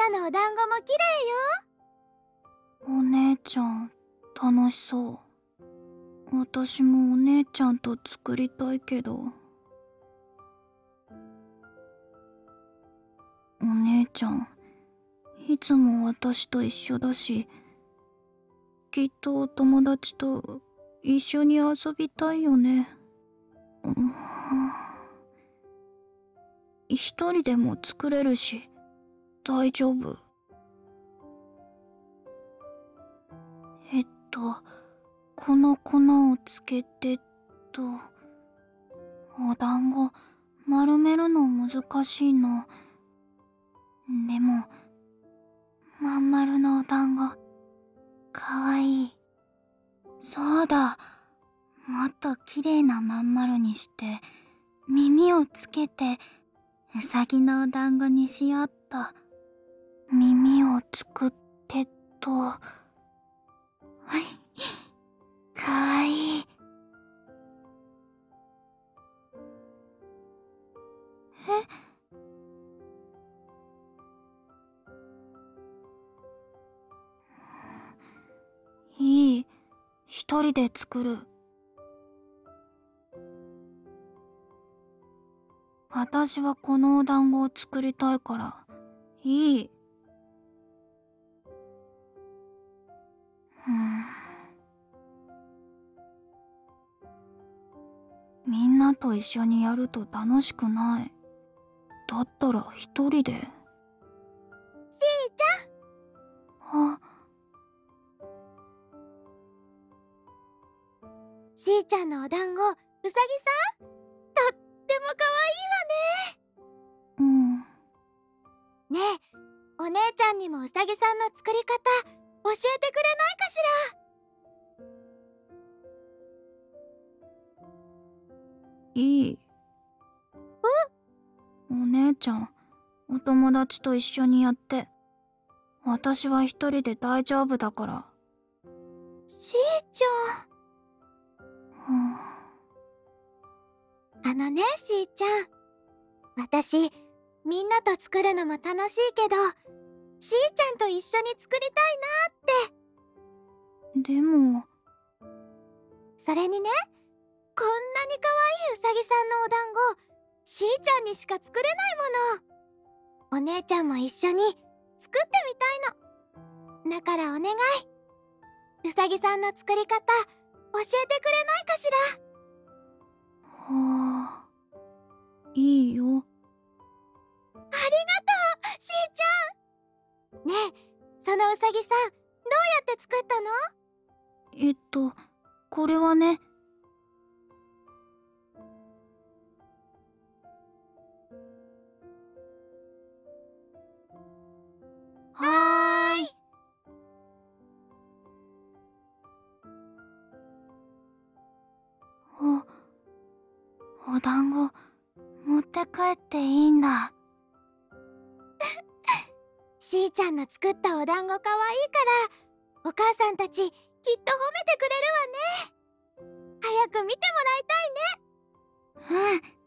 なのお団子も綺麗よ。 お姉ちゃん楽しそう。私もお姉ちゃんと作りたいけど。お姉ちゃんいつも私と一緒だし、きっとお友達と一緒に遊びたいよね。一人でも作れるし大丈夫。この粉をつけてと。お団子丸めるの難しいな。でもまん丸のお団子かわいい。そうだ、もっと綺麗なまん丸にして耳をつけてうさぎのお団子にしよっと。耳を作ってと。かわいい。いい、一人で作る。私はこのお団子を作りたいからいい。みんなと一緒にやると楽しくない。だったら一人で。しーちゃん。 しーちゃんのお団子、うさぎさんとってもかわいいわね。 うん。 ねえ、お姉ちゃんにもうさぎさんの作り方教えてくれないかしら。いい。お姉ちゃん、お友達と一緒にやって。私は一人で大丈夫だから。 しーちゃん。あのね、しーちゃん。私、みんなと作るのも楽しいけど、しーちゃんと一緒に作りたいなって。 でも。 それにね、こんなにかわいいうさぎさんのお団子、しーちゃんにしか作れないもの。お姉ちゃんも一緒に作ってみたいの。だからお願い。うさぎさんの作り方、教えてくれないかしら。 いいよ。 ありがとう、しーちゃん。ねえ、そのうさぎさん、どうやって作ったの？ これはね。 はーい。 お団子持って帰っていいんだ。 しーちゃんの作ったお団子かわいいから、お母さんたちきっと褒めてくれるわね。早く見てもらいたいね。